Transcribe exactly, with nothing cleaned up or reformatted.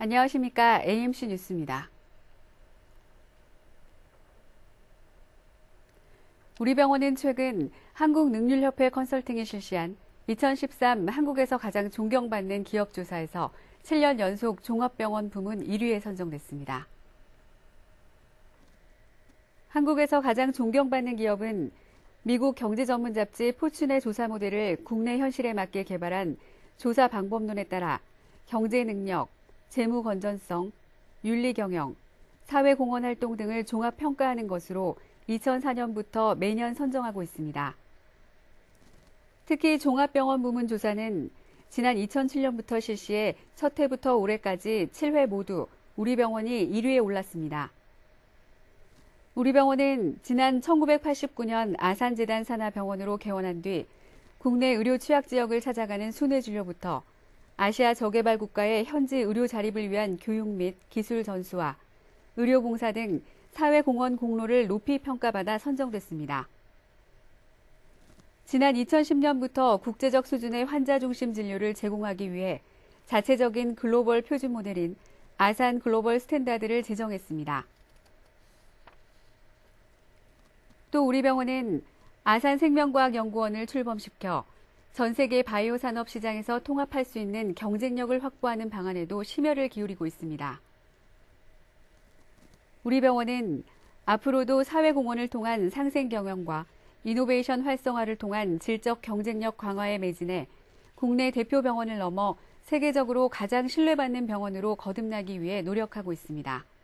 안녕하십니까. 에이엠씨 뉴스입니다. 우리 병원은 최근 한국능률협회 컨설팅이 실시한 이천십삼 한국에서 가장 존경받는 기업 조사에서 칠 년 연속 종합병원 부문 일 위에 선정됐습니다. 한국에서 가장 존경받는 기업은 미국 경제 전문 잡지 포춘의 조사 모델을 국내 현실에 맞게 개발한 조사 방법론에 따라 경제 능력, 재무 건전성, 윤리 경영, 사회 공헌 활동 등을 종합 평가하는 것으로 이천사 년부터 매년 선정하고 있습니다. 특히 종합병원 부문 조사는 지난 이천칠 년부터 실시해 첫 해부터 올해까지 칠 회 모두 우리 병원이 일 위에 올랐습니다. 우리 병원은 지난 천구백팔십구 년 아산재단 산하 병원으로 개원한 뒤 국내 의료 취약 지역을 찾아가는 순회 진료부터 아시아 저개발 국가의 현지 의료 자립을 위한 교육 및 기술 전수와 의료 봉사 등 사회 공헌 공로를 높이 평가받아 선정됐습니다. 지난 이천십 년부터 국제적 수준의 환자 중심 진료를 제공하기 위해 자체적인 글로벌 표준 모델인 아산 글로벌 스탠다드를 제정했습니다. 또 우리 병원은 아산생명과학연구원을 출범시켜 전 세계 바이오 산업 시장에서 통합할 수 있는 경쟁력을 확보하는 방안에도 심혈을 기울이고 있습니다. 우리 병원은 앞으로도 사회 공헌을 통한 상생 경영과 이노베이션 활성화를 통한 질적 경쟁력 강화에 매진해 국내 대표 병원을 넘어 세계적으로 가장 신뢰받는 병원으로 거듭나기 위해 노력하고 있습니다.